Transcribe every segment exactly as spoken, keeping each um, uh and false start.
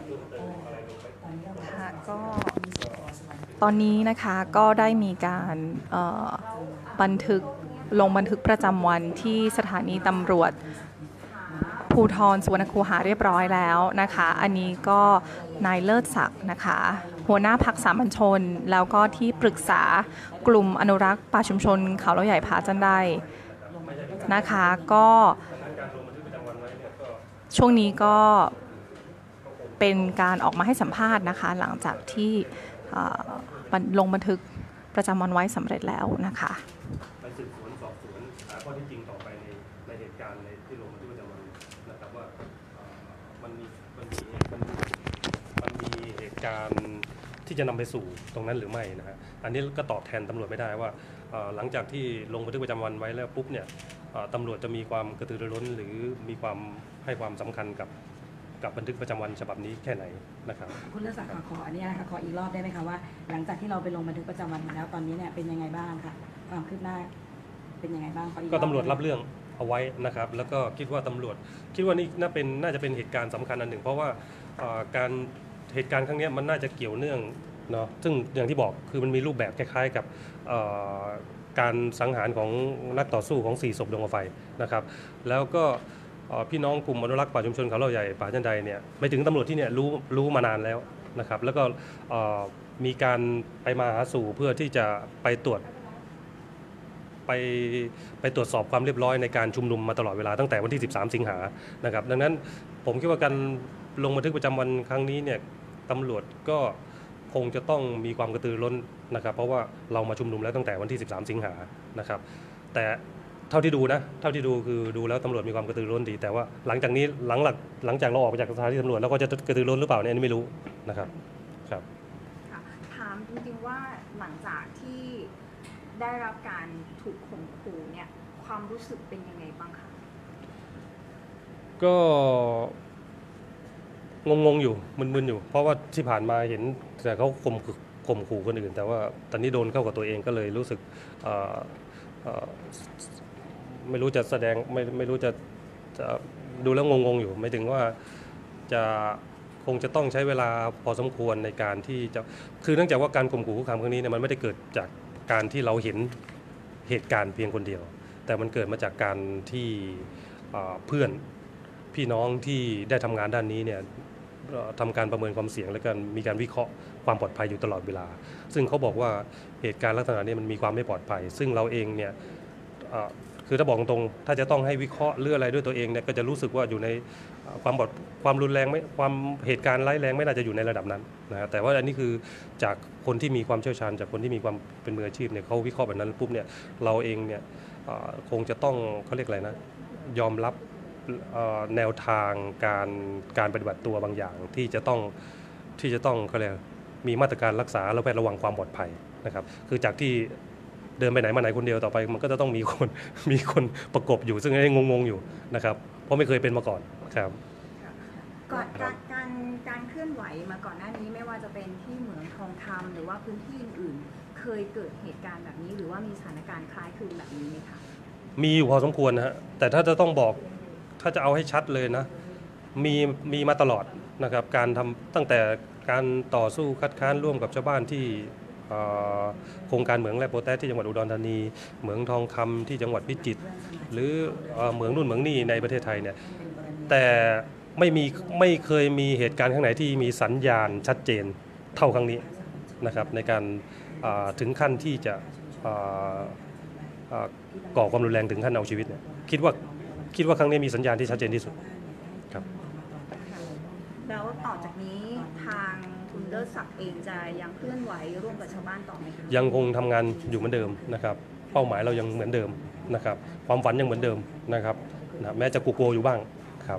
ค่ะก็ตอนนี้นะคะก็ได้มีการบันทึกลงบันทึกประจำวันที่สถานีตำรวจภูธรสุวรรณคูหาเรียบร้อยแล้วนะคะอันนี้ก็นายเลิศศักดิ์นะคะหัวหน้าพรรคสามัญชนแล้วก็ที่ปรึกษากลุ่มอนุรักษ์ป่าชุมชนเขาเราใหญ่ผาจันไดนะคะก็ช่วงนี้ก็เป็นการออกมาให้สัมภาษณ์นะคะหลังจากที่ลงบันทึกประจำวันไว้สำเร็จแล้วนะคะไปสืบสวนสอบสวนข้อที่จริงต่อไปในในเหตุการณ์ในที่ลงบันทึกประจำวันนะครับว่ามันมีมันมีมันมันมีเหตุการณ์ที่จะนำไปสู่ตรงนั้นหรือไม่นะฮะอันนี้ก็ตอบแทนตำรวจไม่ได้ว่าหลังจากที่ลงบันทึกประจำวันไว้แล้วปุ๊บเนี่ยตำรวจจะมีความกระตือรือร้นหรือมีความให้ความสำคัญกับกับบันทึกประจำวันฉบับนี้แค่ไหนนะครับคุณเลิศศักดิ์ขออันนี้นะคะขออีกรอบได้ไหมคะว่าหลังจากที่เราไปลงบันทึกประจำวันมาแล้วตอนนี้เนี่ยเป็นยังไงบ้างคะความคืบหน้าเป็นยังไงบ้างก็ตำรวจรับเรื่องเอาไว้นะครับแล้วก็คิดว่าตำรวจคิดว่านี่น่าเป็นน่าจะเป็นเหตุการณ์สำคัญอันหนึ่งเพราะว่าการเหตุการณ์ครั้งนี้มันน่าจะเกี่ยวเนื่องเนาะซึ่งอย่างที่บอกคือมันมีรูปแบบคล้ายๆกับการสังหารของนักต่อสู้ของสี่ศพดวงไฟนะครับแล้วก็พี่น้องกลุ่มอนุรักษ์ป่าชุมชนเขาเราใหญ่ป่าจันไดเนี่ยไม่ถึงตำรวจที่เนี่ยรู้รู้มานานแล้วนะครับแล้วก็มีการไปมาหาสู่เพื่อที่จะไปตรวจไปไปตรวจสอบความเรียบร้อยในการชุมนุมมาตลอดเวลาตั้งแต่วันที่สิบสามสิงหานะครับดังนั้นผมคิดว่าการลงบันทึกประจำวันครั้งนี้เนี่ยตำรวจก็คงจะต้องมีความกระตือร้นนะครับเพราะว่าเรามาชุมนุมแล้วตั้งแต่วันที่สิบสามสิงหานะครับแต่เท่าที่ดูนะเท่าที่ดูคือดูแล้วตำรวจมีความกระตือร้นดีแต่ว่าหลังจากนี้หลังหลักหลังจากเราออกไปจากสถานีตำรวจแล้วก็จะกระตือร้นหรือเปล่าเนี่ยไม่รู้นะครับครับถามจริงๆว่าหลังจากที่ได้รับการถูกข่มขู่เนี่ยความรู้สึกเป็นยังไงบ้างคะก็งงๆอยู่มึนๆอยู่เพราะว่าที่ผ่านมาเห็นแต่เขาข่มข่มขู่คนอื่นแต่ว่าตอนนี้โดนเข้ากับตัวเองก็เลยรู้สึกไม่รู้จะแสดงไม่ไม่รู้จะจะดูแล้วงงๆอยู่ไม่ถึงว่าจะคงจะต้องใช้เวลาพอสมควรในการที่จะคือเนื่องจากว่าการข่มขู่คุกคามครั้งนี้เนี่ยมันไม่ได้เกิดจากการที่เราเห็นเหตุการณ์เพียงคนเดียวแต่มันเกิดมาจากการที่เพื่อนพี่น้องที่ได้ทำงานด้านนี้เนี่ยทำการประเมินความเสี่ยงและการมีการวิเคราะห์ความปลอดภัยอยู่ตลอดเวลาซึ่งเขาบอกว่าเหตุการณ์ลักษณะนี้มันมีความไม่ปลอดภัยซึ่งเราเองเนี่ยคือถ้าบอกตรงๆถ้าจะต้องให้วิเคราะห์เรื่องอะไรด้วยตัวเองเนี่ยก็จะรู้สึกว่าอยู่ในความบอดความรุนแรงไม่ความเหตุการณ์ร้ายแรงไม่น่าจะอยู่ในระดับนั้นนะแต่ว่าอันนี้คือจากคนที่มีความเชี่ยวชาญจากคนที่มีความเป็นมืออาชีพเนี่ยเขาวิเคราะห์แบบนั้นปุ๊บเนี่ยเราเองเนี่ยคงจะต้องเขาเรียกอะไรนะยอมรับแนวทางการการปฏิบัติตัวบางอย่างที่จะต้องที่จะต้องเขาเรียกมีมาตรการรักษาและแวดระวังความปลอดภัยนะครับคือจากที่เดินไปไหนมาไหนคนเดียวต่อไปมันก็จะต้องมีคนมีคนประกบอยู่ซึ่งไอ้งงๆอยู่นะครับเพราะไม่เคยเป็นมาก่อนครับก่อนการการการเคลื่อนไหวมาก่อนหน้านี้ไม่ว่าจะเป็นที่เหมืองทองคำหรือว่าพื้นที่อื่นๆเคยเกิดเหตุการณ์แบบนี้หรือว่ามีสถานการณ์คล้ายคลึงแบบนี้ไหมคะมีอยู่พอสมควรนะฮะแต่ถ้าจะต้องบอกถ้าจะเอาให้ชัดเลยนะมีมีมาตลอดนะครับการทำตั้งแต่การต่อสู้คัดค้านร่วมกับชาวบ้านที่โครงการเหมืองแร่โพแทสที่จังหวัดอุดรธานีเหมืองทองคำที่จังหวัดพิจิตรหรือเหมืองนู่นเหมืองนี่ในประเทศไทยเนี่ยแต่ไม่มีไม่เคยมีเหตุการณ์ครั้งไหนที่มีสัญญาณชัดเจนเท่าครั้งนี้นะครับในการถึงขั้นที่จะก่อความรุนแรงถึงขั้นเอาชีวิตเนี่ยคิดว่าคิดว่าครั้งนี้มีสัญญาณที่ชัดเจนที่สุดครับแล้วต่อจากนี้ทางคุณเลิศศักดิ์เองจะยังเคลื่อนไหวร่วมกับชาวบ้านต่อไหมคะยังคงทำงานอยู่เหมือนเดิมนะครับเป้าหมายเรายังเหมือนเดิมนะครับความฝันยังเหมือนเดิมนะครับนะแม้จะกลัวๆอยู่บ้างครับ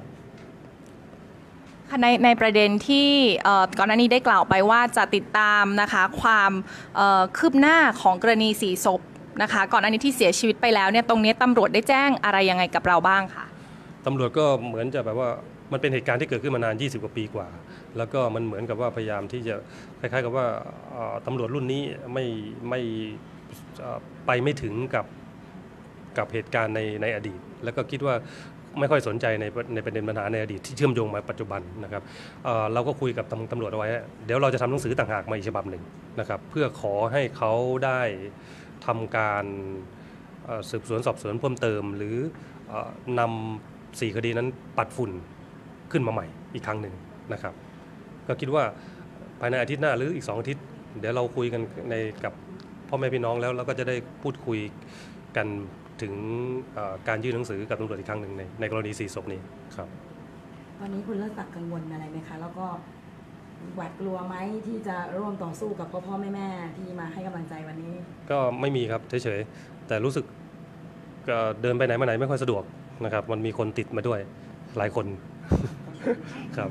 ในในประเด็นที่ก่อนหน้านี้ได้กล่าวไปว่าจะติดตามนะคะความคืบหน้าของกรณีสี่ศพนะคะก่อนหน้านี้ที่เสียชีวิตไปแล้วเนี่ยตรงนี้ตำรวจได้แจ้งอะไรยังไงกับเราบ้างคะตำรวจก็เหมือนจะแบบว่ามันเป็นเหตุการณ์ที่เกิดขึ้นมานานยี่สิบกว่าปีกว่าแล้วก็มันเหมือนกับว่าพยายามที่จะคล้ายๆกับว่าตำรวจรุ่นนี้ไม่ไม่ไปไม่ถึงกับกับเหตุการณ์ในในอดีตแล้วก็คิดว่าไม่ค่อยสนใจในในประเด็นปัญหาในอดีตที่เชื่อมโยงมาปัจจุบันนะครับ เอ่อเราก็คุยกับตำตำรวจเอาไว้เดี๋ยวเราจะทำหนังสือต่างหากมาอีกฉบับหนึ่งนะครับเพื่อขอให้เขาได้ทำการเอ่อสืบสวนสอบสวนเพิ่มเติม หรือเอ่อนำสี่คดีนั้นปัดฝุ่นขึ้นมาใหม่อีกครั้งหนึ่งนะครับก็คิดว่าภายในอาทิตย์หน้าหรืออีกสองอาทิตย์เดี๋ยวเราคุยกันในกับพ่อแม่พี่น้องแล้วเราก็จะได้พูดคุยกันถึงการยื่นหนังสือกับตำรวจอีกครั้งหนึ่งในในกรณีสี่ศพนี้ครับตอนนี้คุณเลิศศักดิ์กังวลอะไรไหมคะแล้วก็หวาดกลัวไหมที่จะร่วมต่อสู้กับพ่อพ่อแม่แม่ที่มาให้กำลังใจวันนี้ก็ไม่มีครับเฉยๆแต่รู้สึกเดินไปไหนมาไหนไม่ค่อยสะดวกนะครับมันมีคนติดมาด้วยหลายคนครับ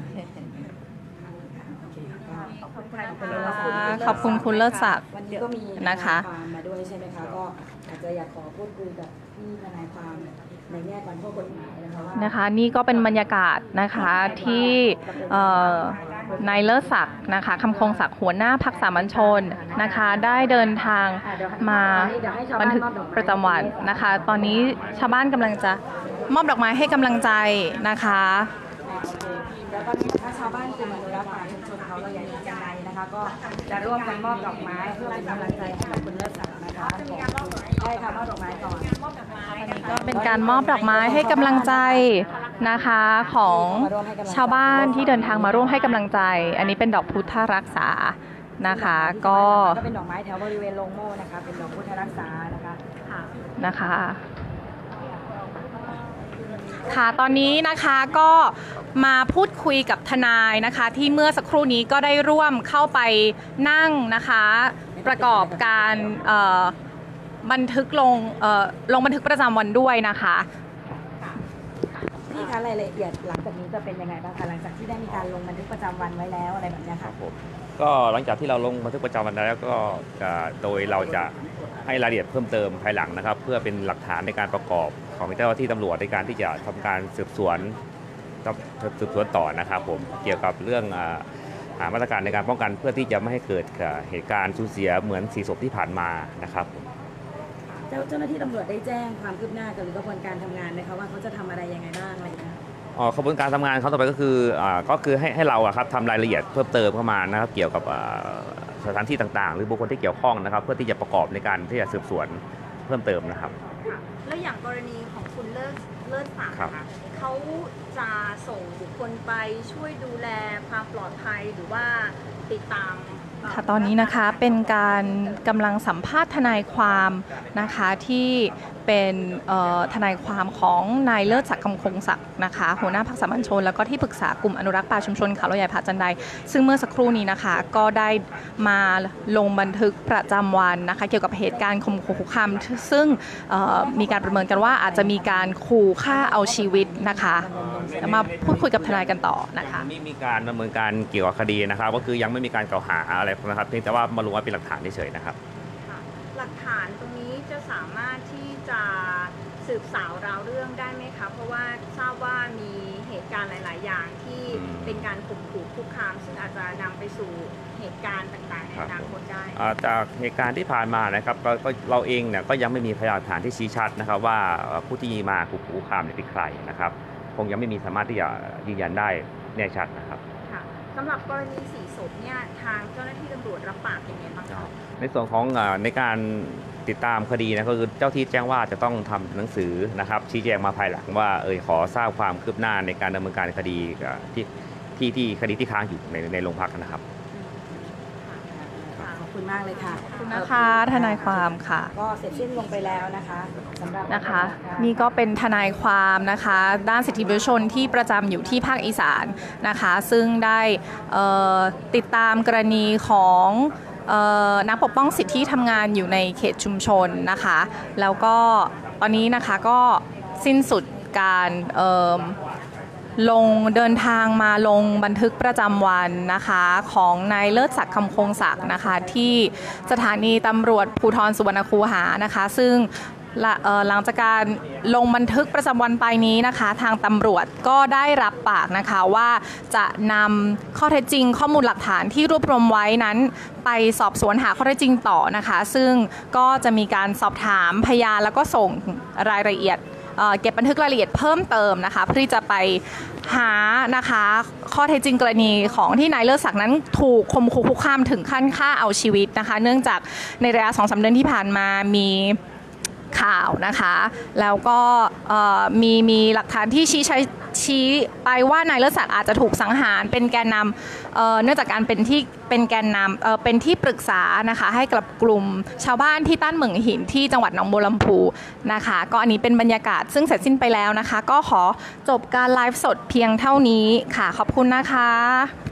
ขอบคุณคุณเลิศศักดิ์วันนี้ก็มีนะคะมาด้วยใช่ไหมคะก็อาจจะอยากขอพูดคุยกับพี่ทนายความในแง่การข้อกฎหมายนะคะว่านะคะนี่ก็เป็นบรรยากาศนะคะที่นายเลิศศักดิ์นะคะคำคงศักดิ์หัวหน้าพรรคสามัญชนนะคะได้เดินทางมาบันทึกประจำวันนะคะตอนนี้ชาวบ้านกำลังจะมอบดอกไม้ให้กำลังใจนะคะแล้วตอนนี้ถ้าชาวบ้านกลุ่มอนุรักษ์ป่าชุมชนเขาเราใหญ่จังไรนะคะก็จะร่วมกันมอบดอกไม้เพื่อเป็นกำลังใจให้กับคุณเลิศศักดิ์นะคะใช่ค่ะมอบดอกไม้ก่อนก็เป็นการมอบดอกไม้ให้กำลังใจนะคะของชาวบ้านที่เดินทางมาร่วมให้กำลังใจ อันนี้เป็นดอกพุทธรักษานะคะก็เป็นดอกไม้แถวบริเวณโรงโม่นะคะเป็นดอกพุทธรักษานะคะนะคะค่ะตอนนี้นะคะก็มาพูดคุยกับทนายนะคะที่เมื่อสักครู่นี้ก็ได้ร่วมเข้าไปนั่งนะคะประกอบการบันทึกลงลงบันทึกประจำวันด้วยนะคะพี่คะรายละเอียดหลังจากนี้จะเป็นยังไงบ้างคะหลังจากที่ได้มีการลงบันทึกประจำวันไว้แล้วอะไรแบบนี้ค่ะก็หลังจากที่เราลงบันทึกประจำวันแล้วก็โดยเราจะให้รายละเอียดเพิ่มเติมภายหลังนะครับเพื่อเป็นหลักฐานในการประกอบของเจ้าหน้าที่ตำรวจในการที่จะทำการสืบสวนสืบสวนต่อนะครับผมเกี่ยวกับเรื่องหามาตรการในการป้องกันเพื่อที่จะไม่ให้เกิดเหตุการณ์สูญเสียเหมือนสี่ศพที่ผ่านมานะครับเจ้าหน้าที่ตำรวจได้แจ้งความคืบหน้ากับกระบวนการทำงานไหมคะว่าเขาจะทำอะไรยังไงบ้างอะไรอย่างเงี้ยอ๋อกระบวนการทำงานเขาต่อไปก็คืออ่าก็คือให้ให้เราครับทำรายละเอียดเพิ่มเติมเข้ามานะครับเกี่ยวกับสถานที่ต่างๆหรือบุคคลที่เกี่ยวข้องนะครับเพื่อที่จะประกอบในการที่จะสืบสวนเพิ่มเติมนะครับแล้วอย่างกรณีของคุณเลิศเลิศศักดิ์ค่ะเขาจะส่งบุคคลไปช่วยดูแลความปลอดภัยหรือว่าติดตามค่ะตอนนี้นะคะเป็นการกำลังสัมภาษณ์ทนายความนะคะที่เป็นทนายความของนายเลิศศักดิ์คำคงศักดิ์นะคะหัวหน้าพรรคสามัญชนแล้วก็ที่ปรึกษากลุ่มอนุรักษ์ป่าชุมชนเขาใหญ่ผาจันไดซึ่งเมื่อสักครู่นี้นะคะก็ได้มาลงบันทึกประจำวันนะคะเกี่ยวกับเหตุการณ์ข่มขู่คุกคามซึ่งมีการประเมินกันว่าอาจจะมีการขู่ฆ่าเอาชีวิตนะคะมาพูดคุยกับทนายกันต่อนะคะมีมีการดำเนินการเกี่ยวกับคดีนะครับก็คือยังไม่มีการกล่าวหาอะไรนะครับเพียงแต่ว่ามาลงไว้เป็นหลักฐานเฉยๆนะครับหลักฐานตรงนี้จะสามารถที่จะสืบสาวราวเรื่องได้ไหมคะเพราะว่าทราบว่ามีเหตุการณ์หลายๆอย่างที่เป็นการข่มขู่คุกคามซึ่งอาจจะนำไปสู่เหตุการณ์ต่างๆในอนาคตได้จากเหตุการณ์ที่ผ่านมานะครับก็เราเองเนี่ยก็ยังไม่มีพยานหลักฐานที่ชี้ชัดนะครับว่าผู้ที่มาข่มขู่คุกคามเป็นใครนะครับคงยังไม่มีสามารถที่จะยืนยันได้แน่ชัดนะครับสำหรับกรณีสี่ศพเนี่ยทางเจ้าหน้าที่ตำรวจรับปากยังไงบ้างครับในส่วนของในการติดตามคดีนะก็คือเจ้าที่แจ้งว่าจะต้องทำหนังสือนะครับชี้แจงมาภายหลังว่าเออขอทราบความคืบหน้าในการดำเนินการคดีที่ที่ที่คดีที่ค้างอยู่ในในโรงพักนะครับขอบคุณมากเลยค่ะขอบคุณนะคะทนายความค่ะก็เสร็จสิ้นลงไปแล้วนะคะสำหรับนะคะนี่ก็เป็นทนายความนะคะด้านสิทธิมนุษยชนที่ประจำอยู่ที่ภาคอีสานนะคะซึ่งได้ติดตามกรณีของนักปกป้องสิทธิที่ทำงานอยู่ในเขตชุมชนนะคะแล้วก็ตอนนี้นะคะก็สิ้นสุดการลงเดินทางมาลงบันทึกประจำวันนะคะของนายเลิศศักดิ์คำคงศักดิ์นะคะที่สถานีตำรวจภูธรสุวรรณคูหานะคะซึ่งหลังจากการลงบันทึกประจำวันไปนี้นะคะทางตำรวจก็ได้รับปากนะคะว่าจะนำข้อเท็จจริงข้อมูลหลักฐานที่รวบรวมไว้นั้นไปสอบสวนหาข้อเท็จจริงต่อนะคะซึ่งก็จะมีการสอบถามพยานแล้วก็ส่งรายละเอียดเอ่อเก็บบันทึกรายละเอียดเพิ่มเติมนะคะเพื่อที่จะไปหานะคะข้อเท็จจริงกรณีของที่นายเลิศศักดิ์นั้นถูกข่มขู่คุกคามถึงขั้นฆ่าเอาชีวิตนะคะเนื่องจากในระยะสองสามเดือนที่ผ่านมามีข่าวนะคะแล้วก็มีมีหลักฐานที่ชี้ใช้ชี้ไปว่านายเลิศศักดิ์อาจจะถูกสังหารเป็นแกนนำ เ, เนื่องจากการเป็นที่เป็นแกนนำ เ, เป็นที่ปรึกษานะคะให้กับกลุ่มชาวบ้านที่ต้านเหมืองหินที่จังหวัดหนองบัวลำพูนะคะก็อันนี้เป็นบรรยากาศซึ่งเสร็จสิ้นไปแล้วนะคะก็ขอจบการไลฟ์สดเพียงเท่านี้ค่ะขอบคุณนะคะ